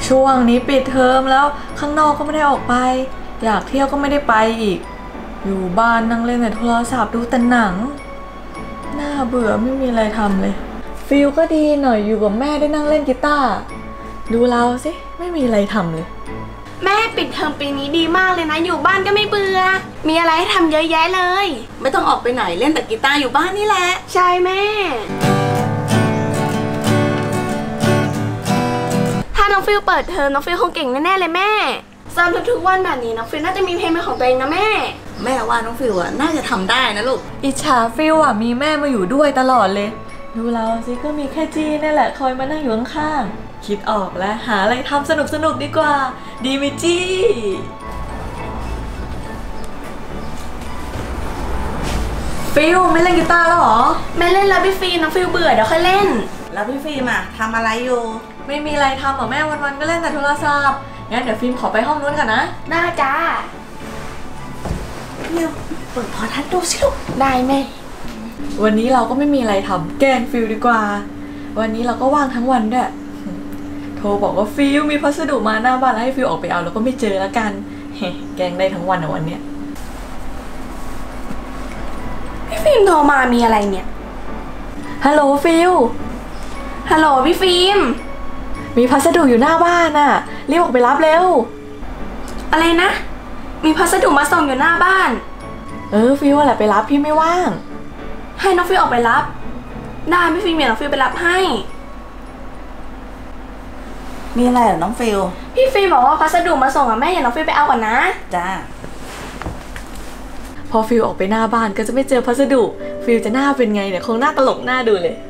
ช่วงนี้ปิดเทอมแล้วข้างนอกก็ไม่ได้ออกไปอยากเที่ยวก็ไม่ได้ไปอีกอยู่บ้านนั่งเล่นแต่โทรศัพท์ดูแต่หนังน่าเบื่อไม่มีอะไรทำเลยฟิลก็ดีหน่อยอยู่กับแม่ได้นั่งเล่นกีตาร์ดูเราสิไม่มีอะไรทำเลยแม่ปิดเทอมปีนี้ดีมากเลยนะอยู่บ้านก็ไม่เบื่อมีอะไรให้ทำเยอะแยะเลยไม่ต้องออกไปไหนเล่นแต่กีตาร์อยู่บ้านนี่แหละใช่แม่ถ้าน้องฟิลเปิดเทอมน้องฟิลคงเก่งแน่ๆเลยแม่ซ้อมทุกๆวันแบบนี้น้องฟิลน่าจะมีเพลงเป็นของตัวเองนะแม่ว่าน้องฟิลอะน่าจะทำได้นะลูกอิจฉาฟิลอะมีแม่มาอยู่ด้วยตลอดเลยดูเราสิก็มีแค่จีนี่แหละคอยมานั่งอยู่ข้างๆคิดออกแล้วหาอะไรทำสนุกดีกว่าดีไหมจีฟิลไม่เล่นกีตาร์แล้วหรอไม่เล่นแล้วพี่ฟิลน้องฟิลเบื่อเดี๋ยวค่อยเล่นแล้วพี่ฟิล์มอะทำอะไรอยู่ไม่มีอะไรทำหรอแม่วันๆก็เล่นแต่โทรศัพท์งั้นเดี๋ยวฟิล์มขอไปห้องนู้นกันนะได้จ้าฟิลเปิดพอทัศน์ดูสิลูกได้แม่วันนี้เราก็ไม่มีอะไรทำแกล้งฟิลดีกว่าวันนี้เราก็ว่างทั้งวันด้วยโทรบอกว่าฟิลมีพัสดุมาหน้าบ้านแล้วให้ฟิลออกไปเอาแล้วก็ไม่เจอแล้วกันแกล้งได้ทั้งวันในวันเนี้ยพี่ฟิล์มโทรมามีอะไรเนี่ยฮัลโหลฟิลฮัลโหลพี่ฟิล์มมีพัสดุอยู่หน้าบ้านน่ะรีบออกไปรับเร็วอะไรนะมีพัสดุมาส่งอยู่หน้าบ้านฟิลแหละไปรับพี่ไม่ว่างให้น้องฟิลออกไปรับได้พี่ฟิล์มเดี๋ยวน้องฟิลไปรับให้มีอะไรเหรอน้องฟิลพี่ฟิล์มบอกว่าพัสดุมาส่งแม่อย่าน้องฟิลไปเอาก่อนนะจ้าพอฟิลออกไปหน้าบ้านก็จะไม่เจอพัสดุฟิลจะหน้าเป็นไงเนี่ยคงหน้าตลกหน้าดูเลย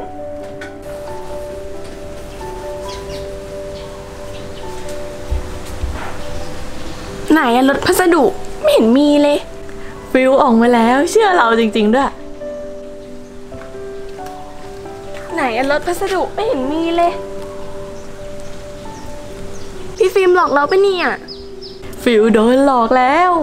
ไหนรถพัสดุไม่เห็นมีเลยฟิลออกมาแล้วเชื่อเราจริงๆด้วยไหนรถพัสดุไม่เห็นมีเลยพี่ฟิล์มหลอกเราปะเนี่ยฟิลโดนหลอกแล้ว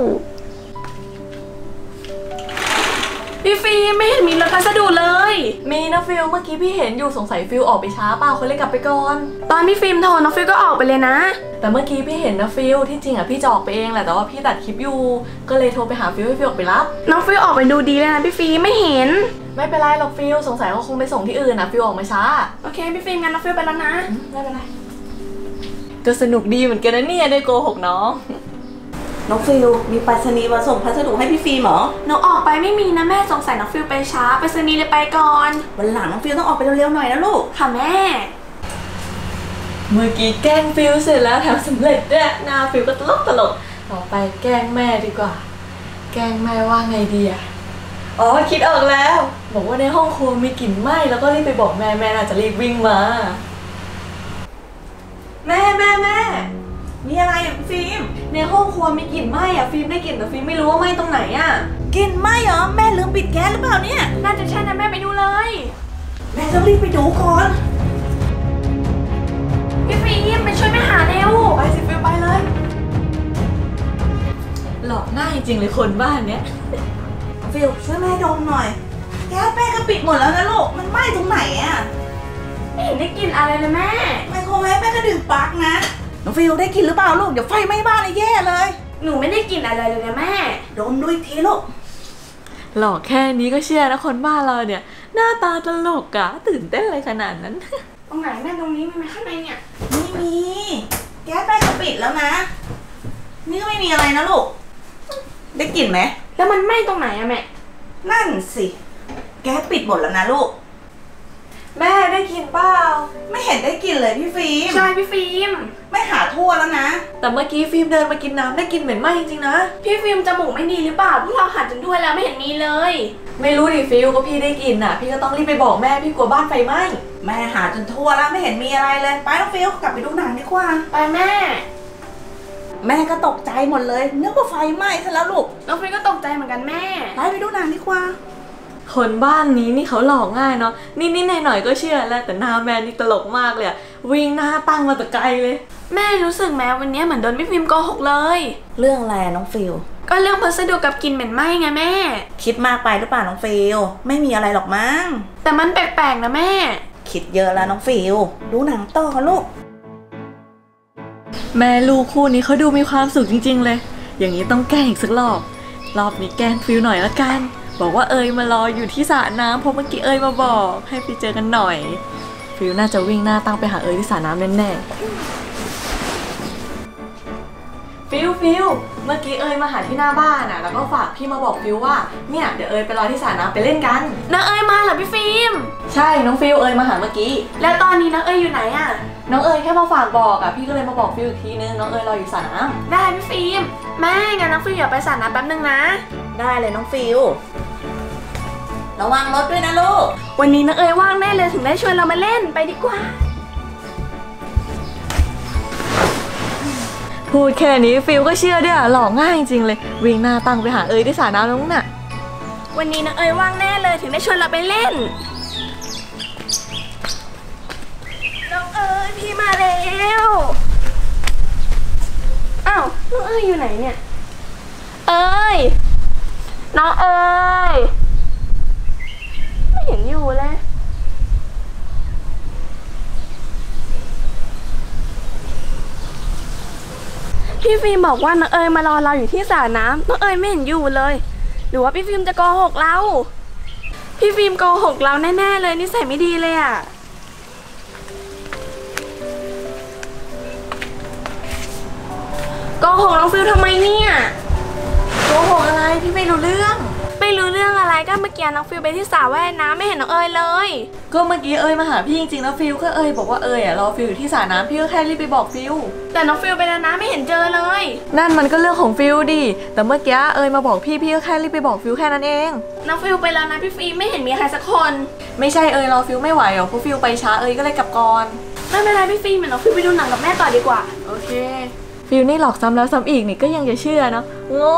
พี่ฟิล์มไม่เห็นมีรถพัสดุเลยมีนะฟิลเมื่อกี้พี่เห็นอยู่สงสัยฟิลออกไปช้าเปล่าเขาเลยกลับไปก่อนตอนพี่ฟิล์มโทรน้องฟิลก็ออกไปเลยนะแต่เมื่อกี้พี่เห็นนะฟิลที่จริงพี่จะออกไปเองแหละแต่ว่าพี่ตัดคลิปอยู่ก็เลยโทรไปหาฟิลให้ฟิลออกไปรับน้องฟิลออกไปดูดีเลยนะพี่ฟิล์มไม่เห็นไม่เป็นไรหรอกฟิลสงสัยเขาคงไปส่งที่อื่นนะฟิลออกมาช้าโอเคพี่ฟิล์มงั้นน้องฟิลไปแล้วนะไม่เป็นไรก็สนุกดีเหมือนกันนะเนี่ยได้โกหกน้องฟิลมีไปรษณีย์มาส่งพัสดุให้พี่ฟิล์มเหรอน้องออกไปไม่มีนะแม่สงสัยน้องฟิลไปช้าไปรษณีย์เลยไปก่อนวันหลังน้องฟิลต้องออกไปเร็วๆหน่อยนะลูกค่ะแม่เมื่อกี้แกล้งฟิลเสร็จแล้วแถมสำเร็จด้วยหน้าฟิลก็ตลกต่อไปแกล้งแม่ดีกว่าแกล้งแม่ว่าไงดีอะคิดออกแล้วบอกว่าในห้องครัวมีกลิ่นไหม้แล้วก็รีบไปบอกแม่น่าจะรีบวิ่งมาแม่มีอะไรฟิล์มในห้องครัวมีกลิ่นไหม้อะฟิล์มได้กลิ่นแต่ฟิล์มไม่รู้ว่าไหม้ตรงไหนอะกลิ่นไหม้เหรอแม่ลืมปิดแก๊สหรือเปล่าเนี่ยน่าจะใช่นะแม่ไปดูเลยแม่ต้องรีบไปดูก่อนพี่ฟิล์มไปช่วยแม่หาเร็วไปสิฟิล์มไปเลยหลอกง่ายจริงเลยคนบ้านเนี้ยฟิลช่วยแม่ดมหน่อยแก๊สแม่ก็ปิดหมดแล้วนะลูกมันไหม้ตรงไหนอะไม่เห็นได้กลิ่นอะไรเลยแม่ไมโครเวฟแม่ก็ดึงปลั๊กนะน้องฟิลได้กินหรือเปล่าลูกเดี๋ยวไฟไหม้บ้านเลยแย่เลยหนูไม่ได้กินอะไรเลยนะแม่ดมด้วยทีลูกหลอกแค่นี้ก็เชื่อนะคนบ้านเราเนี่ยหน้าตาตลกอะตื่นเต้นอะไรขนาดนั้นตรงไหนแม่ตรงนี้มีไหมข้างในเนี่ยไม่มีแก๊สแม่ก็ปิดแล้วนะนี่ก็ไม่มีอะไรนะลูกได้กลิ่นไหมแล้วมันไหม้ตรงไหนอะแม่นั่นสิแก๊สปิดหมดแล้วนะลูกแม่ได้กลิ่นเปล่าไม่เห็นได้กลิ่นเลยพี่ฟิล์มใช่พี่ฟิล์มไม่หาทั่วแล้วนะแต่เมื่อกี้ฟิล์มเดินมากินน้ำได้กลิ่นเหม็นไหม้จริงๆนะพี่ฟิล์มจมูกไม่ดีหรือเปล่าพวกเราหาจนทั่วแล้วไม่เห็นมีเลยไม่รู้ดิฟิล์มก็พี่ได้กลิ่นอ่ะพี่ก็ต้องรีบไปบอกแม่พี่กลัวบ้านไฟไหม้แม่หาจนทั่วแล้วไม่เห็นมีอะไรเลยไปน้องฟิล์มกลับไปดูหนังดีกว่าไปแม่ก็ตกใจหมดเลยนึกว่าไฟไหม้ซะแล้วลูกน้องฟิล์มก็ตกใจเหมือนกันแม่ไปดูหนังดีกว่าคนบ้านนี้นี่เขาหลอกง่ายเนาะนี่หน่อยก็เชื่อแล้วแต่หน้าแม่นี่ตลกมากเลยวิ่งหน้าตั้งมาแต่ไกลเลยแม่รู้สึกแม้วันนี้เหมือนโดนพี่ฟิล์มโกหกเลยเรื่องอะไรน้องฟิลก็เรื่องพัสดุกับกลิ่นเหม็นไหม้ไงแม่คิดมากไปหรือเปล่าน้องฟิลไม่มีอะไรหรอกมั้งแต่มันแปลกๆนะแม่คิดเยอะแล้วน้องฟิลดูหนังต่อลูกแม่ลูกคู่นี้เขาดูมีความสุขจริงๆเลยอย่างนี้ต้องแกล้งอีกสักรอบนี้แกล้งฟิลหน่อยละกันบอกว่าเอยมารออยู่ที่สระน้ำเพราะเมื่อกี้เอยมาบอกให้ไปเจอกันหน่อยฟิลน่าจะวิ่งหน้าตั้งไปหาเอยที่สระน้ำแน่ๆฟิลเมื่อกี้เอยมาหาที่หน้าบ้านแล้วก็ฝากพี่มาบอกฟิลว่าเนี่ยเดี๋ยวเอยไปรอที่สระน้ำไปเล่นกันน้องเอยมาเหรอพี่ฟิล์มใช่น้องฟิลเอยมาหาเมื่อกี้แล้วตอนนี้น้องเอยอยู่ไหนอะน้องเอยแค่มาฝากบอกพี่ก็เลยมาบอกฟิลอีกทีนึงน้องเอยรออยู่สระน้ำได้พี่ฟิล์มแม่งั้นน้องฟิลอย่าไปสระน้ำแป๊บนึงนะได้เลยน้องฟิลระวังรถด้วยนะลูกวันนี้น้องเอยว่างแน่เลยถึงได้ชวนเรามาเล่นไปดีกว่าพูดแค่นี้ฟิลก็เชื่อด้วยหลอกง่ายจริงเลยวิ่งหน้าตั้งไปหาเอยที่สระน้ำน้องน่ะวันนี้น้องเอยว่างแน่เลยถึงได้ชวนเราไปเล่นน้องเอยพี่มาแล้วอ้าวน้องเอยอยู่ไหนเนี่ยเอยน้องเอยไม่เห็นอยู่เลยพี่ฟิล์มบอกว่าน้องเอยมารอเราอยู่ที่สระน้ำน้องเอยไม่เห็นอยู่เลยหรือว่าพี่ฟิล์มจะโกหกเราพี่ฟิล์มโกหกเราแน่ๆเลยนิสัยไม่ดีเลยอะโกหกน้องฟิล์มทำไมเนี่ยโกหกอะไรพี่ไม่รู้เรื่องอะไรก็เมื่อกี้น้องฟิลไปที่สระว่ายน้ำไม่เห็นน้องเอยเลยก็เมื่อกี้เอยมาหาพี่จริงๆแล้วฟิลก็เอยบอกว่าเอยรอฟิลอยู่ที่สระน้ำพี่ก็แค่รีบไปบอกฟิลแต่น้องฟิลไปแล้วนะไม่เห็นเจอเลยนั่นมันก็เรื่องของฟิลดิแต่เมื่อกี้เอยมาบอกพี่ก็แค่รีบไปบอกฟิลแค่นั้นเองน้องฟิลไปแล้วนะพี่ฟิลไม่เห็นมีใครสักคนไม่ใช่เอยรอฟิลไม่ไหวหรอกเพราะฟิลไปช้าเอยก็เลยกลับก่อนไม่เป็นไรพี่ฟิลเหมือนน้องฟิลไปดูหนังกับแม่ต่อดีกว่าโอเคฟิลนี่หลอกซ้ำแล้วซ้ำอีกนี่ก็ยังจะเชื่อเนาะโง่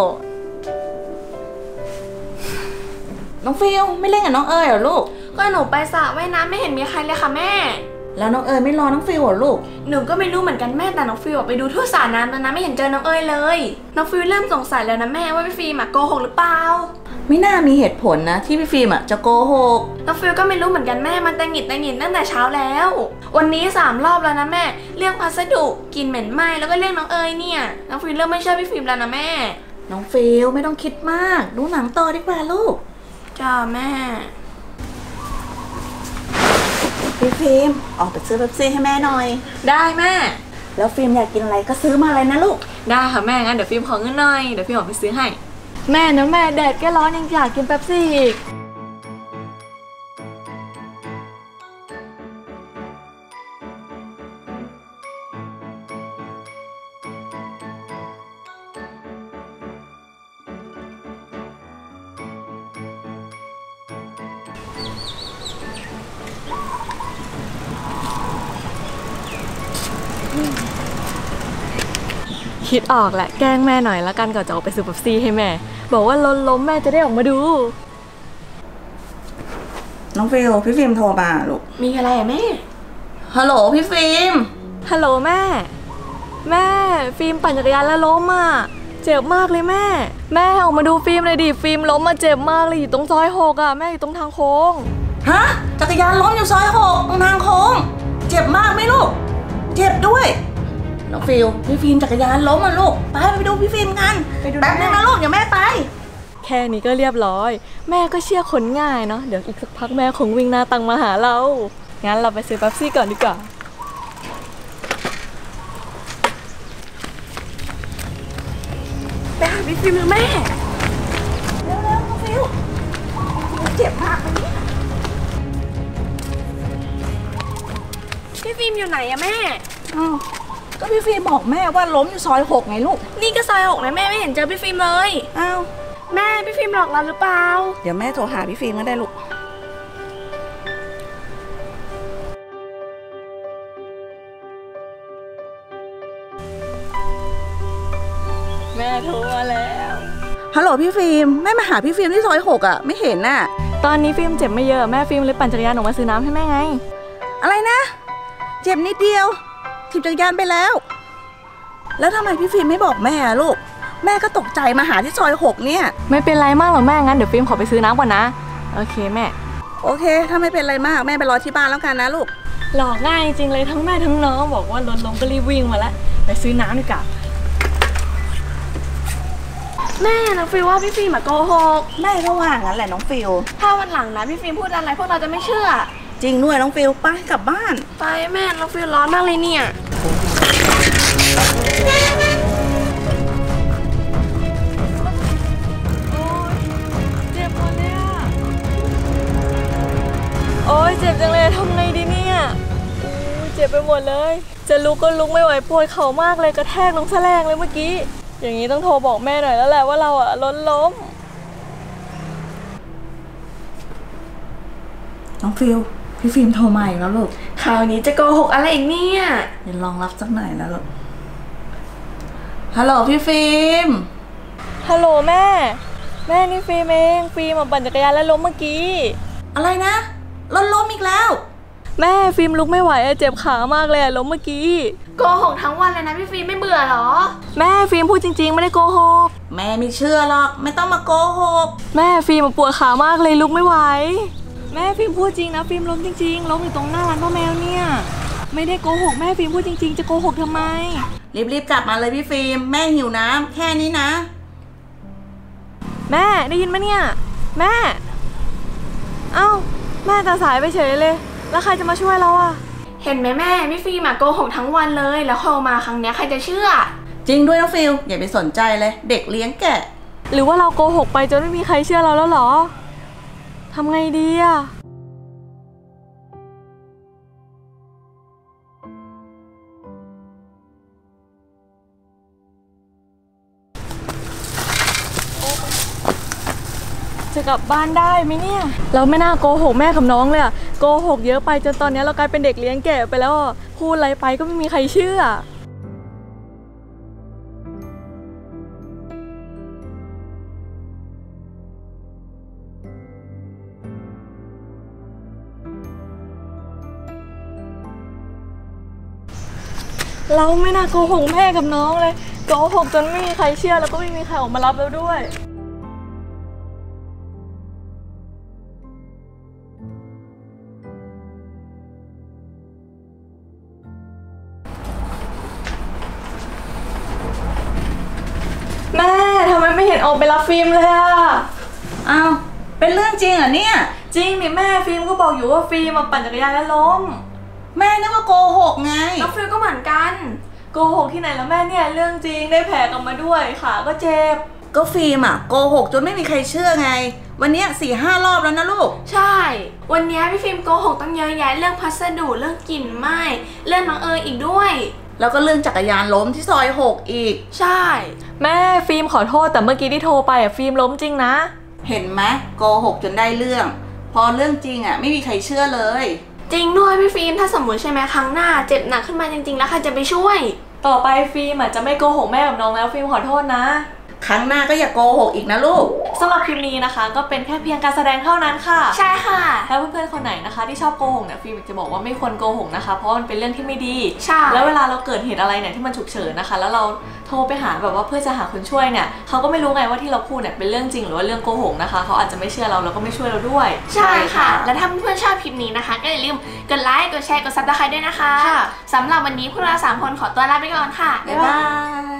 น้องฟิลไม่เล่นกับน้องเอ๋ยเหรอลูกก็หนูไปสระว่ายน้ำไม่เห็นมีใครเลยค่ะแม่แล้วน้องเอ๋ยไม่รอน้องฟิลเหรอลูกหนูก็ไม่รู้เหมือนกันแม่แต่น้องฟิลไปดูทั่วสระน้ำแล้วนะไม่เห็นเจอน้องเอ๋ยเลยน้องฟิลเริ่มสงสัยแล้วนะแม่ว่าพี่ฟิล์มโกหกหรือเปล่าไม่น่ามีเหตุผลนะที่พี่ฟิล์มจะโกหกน้องฟิลก็ไม่รู้เหมือนกันแม่มันตังหงิดตั้งแต่เช้าแล้ววันนี้3 รอบแล้วนะแม่เรื่องพัสดุกลิ่นเหม็นไหม้แล้วก็เรื่องน้องเอ๋ยเนี่ยน้องฟิลเริ่มไม่เชื่อพี่ฟิล์มแล้วนะแม่น้องฟิลไม่ต้องคิดมากดูหนังต่อดีกว่าลูกจ้าแม่พี่ฟิล์มออกไปซื้อเป๊ปซี่ให้แม่หน่อยได้แม่แล้วฟิล์มอยากกินอะไรก็ซื้อมาเลยนะลูกได้ค่ะแม่งั้นเดี๋ยวฟิล์มขอเงินหน่อยเดี๋ยวฟิล์มออกไปซื้อให้แม่นะแม่แดดก็ร้อนยังอยากกินเป๊ปซี่อีกคิดออกแหละแกล้งแม่หน่อยละกันก่อนจะออกไปซื้อเป๊ปซี่ให้แม่บอกว่ารถล้มแม่จะได้ออกมาดูน้องฟิลพี่ฟิล์มโทรมาลูกมีอะไรแม่ฮัลโหลพี่ฟิล์มฮัลโหลแม่ฟิล์มปั่นจักรยานแล้วล้มเจ็บมากเลยแม่ออกมาดูฟิล์มเลยดิฟิล์มล้มเจ็บมากเลยอยู่ตรงซอย6แม่อยู่ตรงทางโค้งฮะจักรยานล้มอยู่ซอย6ตรงทางโค้งเจ็บมากไหมลูกเจ็บด้วยน้องฟิลพี่ฟิล์มจักรยานล้มลูกไปดูพี่ฟิล์มกันแป๊บนึงนะลูกเดี๋ยวแม่ไปแค่นี้ก็เรียบร้อยแม่ก็เชื่อคนง่ายเนาะเดี๋ยวอีกสักพักแม่คงวิ่งหน้าตังมาหาเรางั้นเราไปซื้อเป๊ปซี่ก่อนดีกว่าไปหาพี่ฟิล์มแม่เร็วน้องฟิลเจ็บมากไหมเนี่ยพี่ฟิล์มอยู่ไหนแม่ก็พี่ฟิล์มบอกแม่ว่าล้มอยู่ซอย6ไงลูกนี่ก็ซอย6นะแม่ไม่เห็นเจอพี่ฟิล์มเลยอ้าวแม่พี่ฟิล์มหลอกเราหรือเปล่าเดี๋ยวแม่โทรหาพี่ฟิล์มก็ได้ลูกแม่โทรมาแล้วฮัลโหลพี่ฟิล์มแม่มาหาพี่ฟิล์มที่ซอย6ไม่เห็นน่ะตอนนี้ฟิล์มเจ็บไม่เยอะแม่ฟิล์มเลยปั่นจักรยานออกมาซื้อน้ำให้แม่ไงอะไรนะเจ็บนิดเดียวถีบจักรยานไปแล้วทำไมพี่ฟิล์มไม่บอกแม่ลูกแม่ก็ตกใจมาหาที่ซอย6เนี่ยไม่เป็นไรมากหรอกแม่งั้นเดี๋ยวฟิล์มขอไปซื้อน้ำก่อนนะโอเคแม่โอเคถ้าไม่เป็นไรมากแม่ไปรอที่บ้านแล้วกันนะลูกหลอกง่ายจริงเลยทั้งแม่ทั้งน้องบอกว่ารถล้มก็รีบวิ่งมาแล้วไปซื้อน้ำดีกว่าแม่น้องฟิลว่าพี่ฟิล์มโกหกแม่ก็ว่างั้นแหละน้องฟิลถ้าวันหลังนะพี่ฟิล์มพูดอะไรพวกเราจะไม่เชื่อจริงด้วยน้องฟิลไปกลับบ้านไปแม่น้องฟิลร้อนมากเลยเนี่ยเจ็บหมดเลยอ่ะโอ๊ยเจ็บจังเลยทำไงดีเนี่ยเจ็บไปหมดเลยจะลุกก็ลุกไม่ไหวปวดเข่ามากเลยกระแทกลงแสลงเลยเมื่อกี้อย่างนี้ต้องโทรบอกแม่หน่อยแล้วแหละว่าเราอะล้มน้องฟิลพี่ฟิล์มโทรมาอีกแล้วลูกคราวนี้จะโกหกอะไรอีกเนี่ยเดี๋ยวลองรับสักหน่อยนะลูกฮัลโหลพี่ฟิล์มฮัลโหลแม่นี่ฟิล์มเองฟิล์มปั่นจักรยานแล้วล้มเมื่อกี้อะไรนะล้มอีกแล้วแม่ฟิล์มลุกไม่ไหวเจ็บขามากเลยล้มเมื่อกี้โกหกทั้งวันเลยนะพี่ฟิล์มไม่เบื่อหรอแม่ฟิล์มพูดจริงๆไม่ได้โกหกแม่ไม่เชื่อหรอกไม่ต้องมาโกหกแม่ฟิล์มปวดขามากเลยลุกไม่ไหวแม่ฟิล์มพูดจริงนะฟิล์มล้มจริงๆล้มอยู่ตรงหน้าร้านป้าแมวเนี่ยไม่ได้โกหกแม่ฟิล์มพูดจริงๆจะโกหกทำไมรีบกลับมาเลยพี่ฟิล์มแม่หิวน้ำแค่นี้นะแม่ได้ยินไหมเนี่ยแม่เอ้าแม่ตาสายไปเฉยเลยแล้วใครจะมาช่วยเราอะเห็นไหมแม่พี่ฟิล์มโกหกทั้งวันเลยแล้วพอมาครั้งนี้ใครจะเชื่อจริงด้วยน้องฟิลอย่าไปสนใจเลยเด็กเลี้ยงแกะหรือว่าเราโกหกไปจนไม่มีใครเชื่อเราแล้วเหรอทำไงดีอะจะกลับบ้านได้ไหมเนี่ยเราไม่น่าโกหกแม่กับน้องเลยอะโกหกเยอะไปจนตอนนี้เรากลายเป็นเด็กเลี้ยงแกะไปแล้วอะพูดอะไรไปก็ไม่มีใครเชื่อเราไม่น่าโกหกแม่กับน้องเลยโกหกจนไม่มีใครเชื่อแล้วก็ไม่มีใครออกมารับแล้วด้วยแม่ทำไมไม่เห็นออกไปรับฟิล์มเลยอะอ้าวเป็นเรื่องจริงเหรอเนี่ยจริงนี่แม่ฟิล์มก็บอกอยู่ว่าฟิล์มปั่นจักรยานแล้วล้มแม่นึกว่าโกหกไงน้องฟิลก็เหมือนกันโกหกที่ไหนแล้วแม่เนี่ยเรื่องจริงได้แผลกลับมาด้วยขาก็เจ็บก็ฟิล์มโกหกจนไม่มีใครเชื่อไงวันนี้4-5 รอบแล้วนะลูกใช่ วันนี้พี่ฟิล์มโกหกตั้งเยอะแยะเรื่องพัสดุเรื่องกลิ่นไหม้เรื่องน้องเอ๋ยอีกด้วยแล้วก็เรื่องจักรยานล้มที่ซอย6อีกใช่แม่ฟิล์มขอโทษแต่เมื่อกี้ที่โทรไปฟิล์มล้มจริงนะเห็นไหมโกหกจนได้เรื่อง พอเรื่องจริงไม่มีใครเชื่อเลยจริงด้วยพี่ฟิล์มถ้าสมมติใช่ไหมครั้งหน้าเจ็บหนักขึ้นมาจริงๆแล้วใครจะไปช่วยต่อไปฟิล์มจะไม่โกหกแม่กับน้องแล้วฟิล์มขอโทษนะครั้งหน้าก็อย่าโกหกอีกนะลูกสำหรับคลิปนี้นะคะก็เป็นแค่เพียงการแสดงเท่านั้นค่ะใช่ค่ะถ้าเพื่อนๆคนไหนนะคะที่ชอบโกหกเนี่ยฟิล์มจะบอกว่าไม่ควรโกหกนะคะเพราะมันเป็นเรื่องที่ไม่ดีใช่แล้วเวลาเราเกิดเหตุอะไรเนี่ยที่มันฉุกเฉินนะคะแล้วเราโทรไปหาแบบว่าเพื่อจะหาคนช่วยเนี่ยเขาก็ไม่รู้ไงว่าที่เราพูดเนี่ยเป็นเรื่องจริงหรือว่าเรื่องโกหกนะคะเขาอาจจะไม่เชื่อเราแล้วก็ไม่ช่วยเราด้วยใช่ค่ะ และถ้าเพื่อนๆชอบคลิปนี้นะคะก็อย่าลืมกดไลค์กดแชร์กดซับสไครต์ด้วยนะคะค่ะสำหรับวันนี้พวกเรา3 คนขอตัวลาไปก่อนค่ะบ๊ายบาย